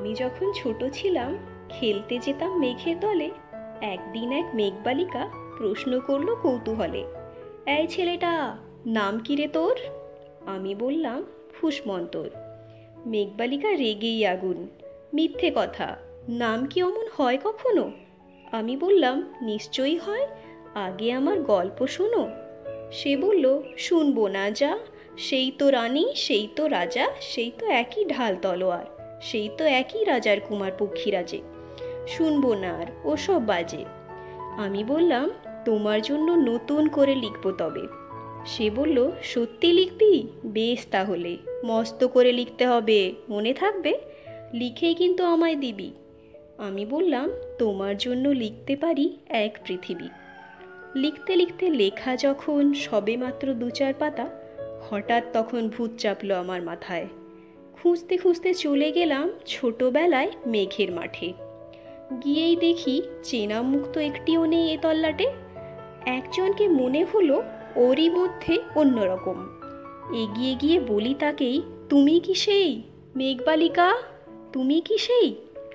আমি যখন ছোট ছিলাম, খেলতে যেতাম মেঘের দলে। একদিন এক মেঘবালিকা প্রশ্ন করলো কৌতূহলে, এই ছেলেটা, নাম কি রে তোর? আমি বললাম, ফুসমন্তর। মেঘবালিকা রেগেই আগুন, মিথ্যে কথা, নাম কি অমন হয় কখনো? আমি বললাম, নিশ্চয়ই হয়, আগে আমার গল্প শোনো। সে বলল, শুনবো না, যা, সেই তো রানী, সেই তো রাজা, সেই তো একই ঢাল তলোয়ার, সেই তো একই রাজার কুমার পক্ষীরাজে, শুনবো না আর ওসব বাজে। আমি বললাম, তোমার জন্য নতুন করে লিখবো তবে। সে বলল, সত্যি লিখবি? বেশ, তাহলে মস্ত করে লিখতে হবে, মনে থাকবে, লিখেই কিন্তু আমায় দিবি। আমি বললাম, তোমার জন্য লিখতে পারি এক পৃথিবী। লিখতে লিখতে লেখা যখন সবেমাত্র 2-4 পাতা, হঠাৎ তখন ভূত চাপলো আমার মাথায়। খুঁজতে খুঁজতে চলে গেলাম ছোটবেলায় মেঘের মাঠে। গিয়েই দেখি চেনা মুখ তো একটিও নেই এ তল্লাটে। একজনকে মনে হলো ওরই মধ্যে অন্যরকম। এগিয়ে গিয়ে বলি তাকেই, তুমি কি সেই মেঘবালিকা? তুমি কি সেই?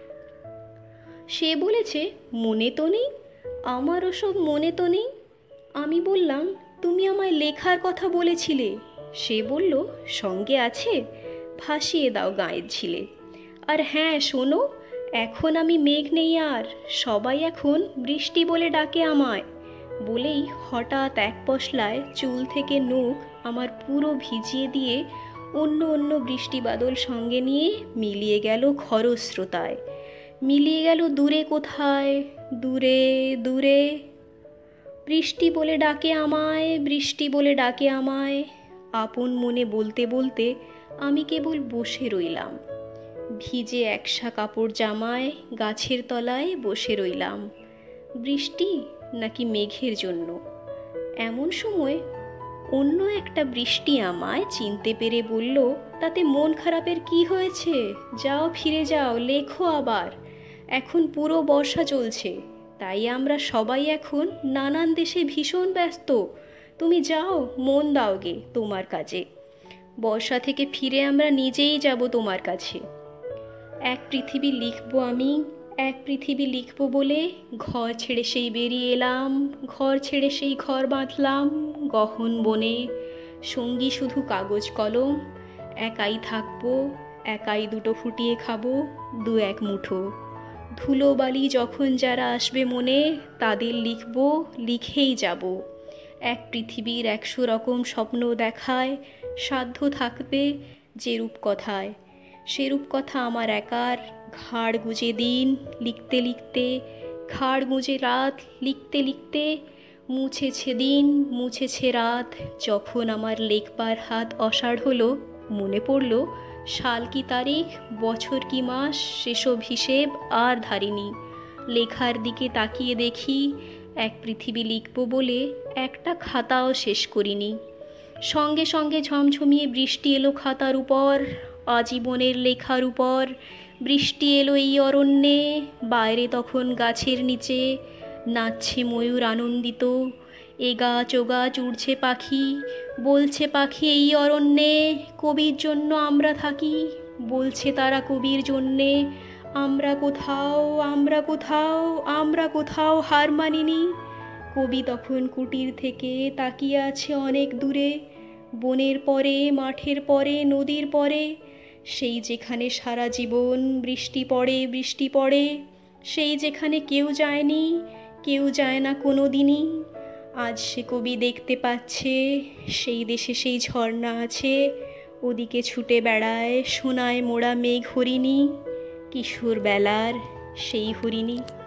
সে বলেছে, মনে তো নেই, আমার ওসব মনে তো নেই। আমি বললাম, তুমি আমায় লেখার কথা বলেছিলে। সে বলল, সঙ্গে আছে, ভাসিয়ে দাও গাঁয়ের ঝিলে। আর হ্যাঁ শোনো, এখন আমি মেঘ নেই আর, সবাই এখন বৃষ্টি বলে ডাকে আমায়। বলেই হঠাৎ এক পশলায় চুল থেকে নখ আমার পুরো ভিজিয়ে দিয়ে অন্য অন্য বৃষ্টি বাদল সঙ্গে নিয়ে মিলিয়ে গেল খরস্রোতায়, মিলিয়ে গেল দূরে কোথায়, দূরে দূরে। বৃষ্টি বলে ডাকে আমায়, বৃষ্টি বলে ডাকে আমায়। আপন মনে বলতে বলতে আমি কেবল বসে রইলাম, ভিজে একসা কাপড় জামায় গাছের তলায় বসে রইলাম। বৃষ্টি নাকি মেঘের জন্য? এমন সময় অন্য একটা বৃষ্টি আমায় চিনতে পেরে বলল, তাতে মন খারাপের কি হয়েছে, যাও ফিরে যাও, লেখো আবার। এখন পুরো বর্ষা চলছে, তাই আমরা সবাই এখন নানান দেশে ভীষণ ব্যস্ত। তুমি যাও, মন দাও গে তোমার কাজে। বর্ষা থেকে ফিরে আমরা নিজেই যাব তোমার কাছে। এক পৃথিবী লিখব আমি, এক পৃথিবী লিখব বলে ঘর ছেড়ে সেই বেরিয়ে এলাম, ঘর ছেড়ে সেই ঘর বাঁধলাম গহন বনে। সঙ্গী শুধু কাগজ কলম, একাই থাকবো, একাই দুটো ফুটিয়ে খাবো 2-1 মুঠো। ধুলোবালি যখন যারা আসবে মনে, তাদের লিখব, লিখেই যাব। এক পৃথিবীর 100 রকম স্বপ্ন দেখায়, সাধ্য থাকবে যে রূপকথায়। সে রূপকথা আমার একার, ঘাড় গুঁজে দিন লিখতে লিখতে, ঘাড় গুঁজে রাত লিখতে লিখতে। মুছেছে দিন, মুছেছে রাত, যখন আমার লেখবার হাত অসাড় হলো, মনে পড়ল সাল কি তারিখ, বছর কি মাস, সেসব হিসেব আর ধারিনি। লেখার দিকে তাকিয়ে দেখি, এক পৃথিবী লিখব বলে একটা খাতাও শেষ করিনি। সঙ্গে সঙ্গে ঝমঝমিয়ে বৃষ্টি এলো খাতার উপর, আজীবনের লেখার উপর। বৃষ্টি এলো এই অরণ্যে, বাইরে তখন গাছের নিচে নাচছে ময়ূর আনন্দিত। এ গাছ ও গাছ উড়ছে পাখি, বলছে পাখি এই অরণ্যে কবির জন্য আমরা থাকি। বলছে তারা কবির জন্যে, আমরা কোথাও, আমরা কোথাও, আমরা কোথাও হার মানিনি। কবি তখন কুটির থেকে তাকিয়ে আছে অনেক দূরে, বনের পরে, মাঠের পরে, নদীর পরে, সেই যেখানে সারা জীবন বৃষ্টি পড়ে, বৃষ্টি পড়ে, সেই যেখানে কেউ যায়নি, কেউ যায় না কোনো দিনই। আজ সে কবি দেখতে পাচ্ছে, সেই দেশে সেই ঝর্ণা আছে, ওদিকে ছুটে বেড়ায় সোনায় মোড়া মেঘ হরিণী, কিশোর বেলার সেই হরিণী।